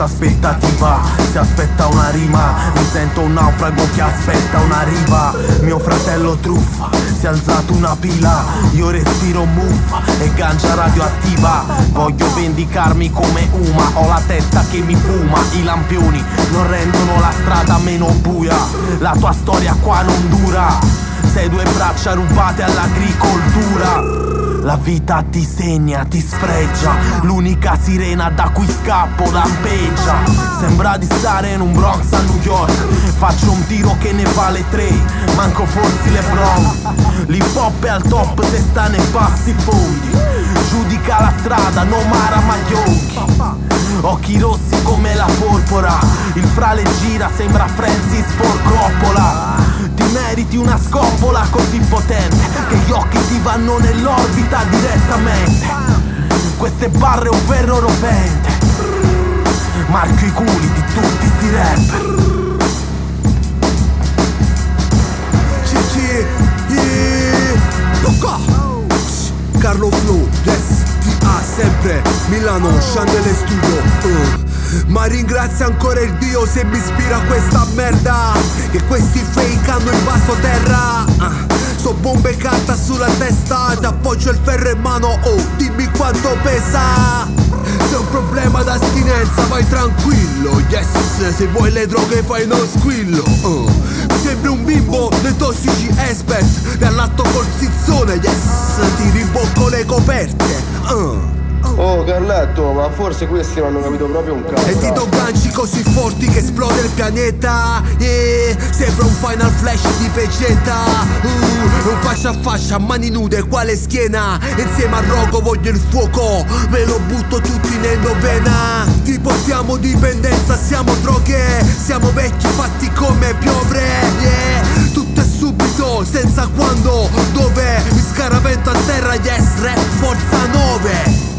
falsa aspettativa. Si aspetta una rima, mi sento un naufrago che aspetta una riva. Mio fratello truffa, si è alzato una pila, io respiro muffa e ganja radioattiva. Voglio vendicarmi come Uma, ho la testa che mi fuma. I lampioni non rendono la strada meno buia, la tua storia qua non dura, sei due braccia rubate all'agricoltura. La vita ti segna, ti sfregia, l'unica sirena da cui scappo lampeggia. Sembra di stare in un Bronx a New York, faccio un tiro che ne vale 3, manco forse LeBron. L'hip hop è al top se sta nei bassi fondi, giudica la strada, no Mara Maionchi. Occhi rossi come la porpora, il frale gira, sembra Francis Ford Coppola. Ti meriti una scoppola così potente che gli occhi ti vanno nell'orbita direttamente. Queste barre un ferro rovente, marchio i culi di tutti sti rapper. Carlo Flow, yes, TA sempre Milano, Chandelle Studio. Ma ringrazio ancora il Dio se mi ispira questa merda, che questi fake hanno invaso terra. So bombe carta sulla testa, ti appoggio il ferro in mano, oh dimmi quanto pesa. Se è un problema d'astinenza vai tranquillo, yes, se vuoi le droghe fai uno squillo. Sembri un bimbo dei tossici expert, dall'atto col zizzone, yes, ti rimbocco le coperte. Oh Carletto, ma forse questi non hanno capito proprio un cazzo. E ti do ganci così forti che esplode il pianeta, yeah. Sembra un Final Flash di Vegeta, un faccia a faccia, mani nude, quale schiena. Insieme al rogo voglio il fuoco, ve lo butto tutti nell'ovena. Ti portiamo dipendenza, siamo droghe, siamo vecchi fatti come piovre, yeah. Tutto è subito, senza quando, dove. Mi scaravento a terra, yes, rap forza 9.